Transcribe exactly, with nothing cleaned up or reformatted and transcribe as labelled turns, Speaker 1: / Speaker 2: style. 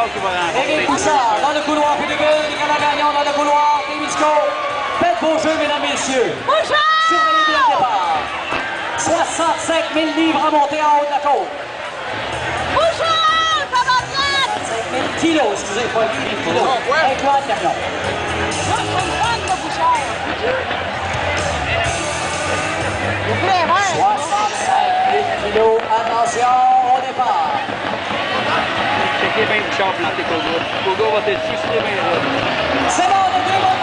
Speaker 1: Bouchard qui va remporter.
Speaker 2: Éric Bouchard dans le couloir P deux, les grands gagnants dans le couloir Témisco. Faites beau jeu, mesdames, messieurs.
Speaker 3: Bouchard!
Speaker 2: Surveillez bien le départ. soixante-cinq mille livres à monter en haut de la côte.
Speaker 3: Bouchard! Ça va bien!
Speaker 2: soixante-cinq mille kilos, excusez, pas mille kilos. Incroyable le camion.
Speaker 3: Moi, je suis une fan de Bouchard.
Speaker 2: soixante-cinq mille kilos, attention au départ.
Speaker 1: Checkez bien Bouchard planté Koga. Koga va être suicider bien là.
Speaker 2: C'est bon, les deux vont